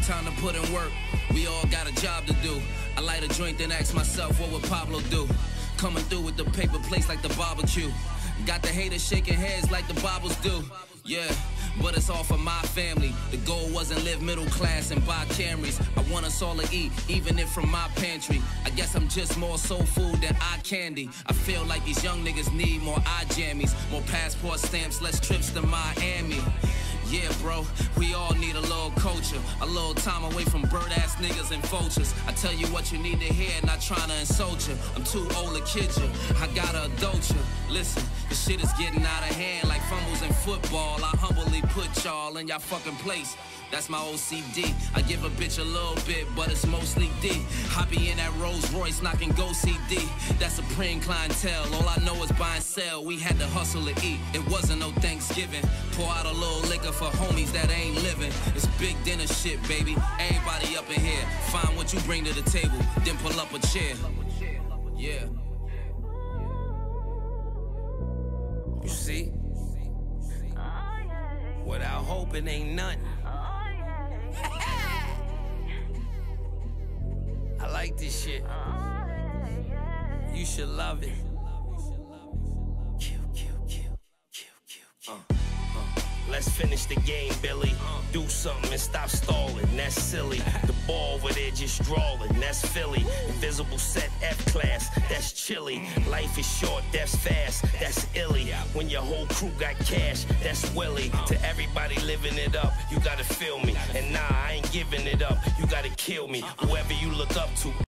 time to put in work. We all got a job to do. I light a joint, then ask myself, what would Pablo do? Coming through with the paper plates like the barbecue. Got the haters shaking heads like the Bibles do. Yeah, but it's all for my family. The goal wasn't live middle class and buy Camrys. I want us all to eat, even if from my pantry. I guess I'm just more soul food than eye candy. I feel like these young niggas need more eye jammies, more passport stamps, less trips to Miami. Yeah, bro, we all need a little culture, a little time away from bird-ass niggas and vultures. I tell you what you need to hear, not trying to insult you. I'm too old to kid you, I gotta adult you. Listen, the shit is getting out of hand like fumbles in football. I humbly put y'all in y'all fucking place. That's my OCD. I give a bitch a little bit, but it's mostly D. I be in that Rolls Royce knocking Go CD. That's supreme clientele. All I know is buy and sell. We had to hustle to eat. It wasn't no Thanksgiving. Pour out a little liquor for homies that ain't living. It's big dinner shit, baby. Everybody up in here. Find what you bring to the table, then pull up a chair. Yeah. You see? Without hope, it ain't nothing. I like this shit. You should love it. Let's finish the game, Billy. Do something and stop stalling, that's silly. The ball over there just drawing, that's Philly. Invisible set F-class, that's chilly. Life is short, that's fast, that's illy. When your whole crew got cash, that's Willie. To everybody living it up, you gotta feel me. And nah, I ain't giving it up, you gotta kill me. Whoever you look up to.